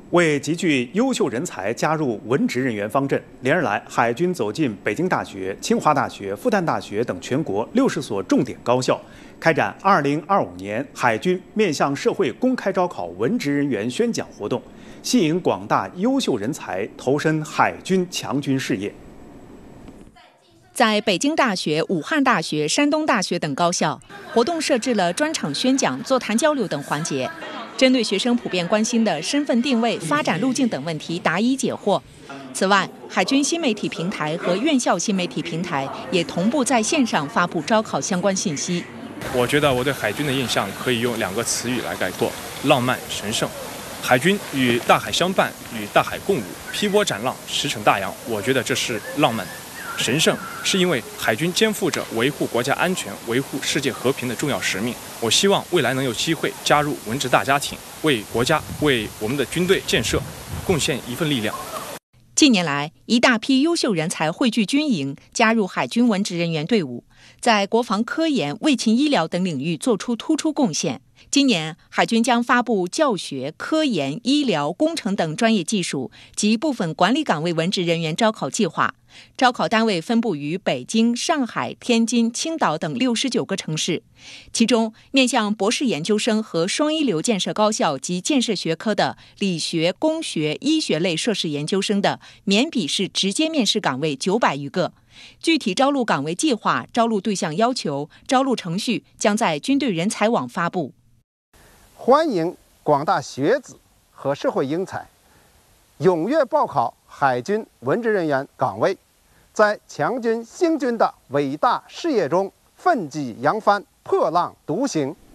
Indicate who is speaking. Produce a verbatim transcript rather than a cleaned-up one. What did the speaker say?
Speaker 1: 为集聚优秀人才加入文职人员方阵，连日来，海军走进北京大学、清华大学、复旦大学等全国六十所重点高校，开展二零二五年海军面向社会公开招考文职人员宣讲活动，吸引广大优秀人才投身海军强军事业。
Speaker 2: 在北京大学、武汉大学、山东大学等高校，活动设置了专场宣讲、座谈交流等环节。针对学生普遍关心的身份定位、发展路径等问题答疑解惑。此外，海军新媒体平台和院校新媒体平台也同步在线上发布招考相关信息。
Speaker 3: 我觉得我对海军的印象可以用两个词语来概括：浪漫、神圣。海军与大海相伴，与大海共舞，劈波斩浪，驰骋大洋。我觉得这是浪漫。神圣是因为海军肩负着维护国家安全、维护世界和平的重要使命。我希望未来能有机会加入文职大家庭，为国家、为我们的军队建设贡献一份力量。
Speaker 2: 近年来，一大批优秀人才汇聚军营，加入海军文职人员队伍，在国防科研、卫勤医疗等领域做出突出贡献。今年，海军将发布教学、科研、医疗、工程等专业技术及部分管理岗位文职人员招考计划。招考单位分布于北京、上海、天津、青岛等六十九个城市。其中，面向博士研究生和双一流建设高校及建设学科的理学、工学、医学类硕士研究生的免笔试直接面试岗位九百余个。具体招录岗位计划、招录对象要求、招录程序将在军队人才网发布。
Speaker 4: 欢迎广大学子和社会英才踊跃报考海军文职人员岗位，在强军兴军的伟大事业中奋起扬帆、破浪独行。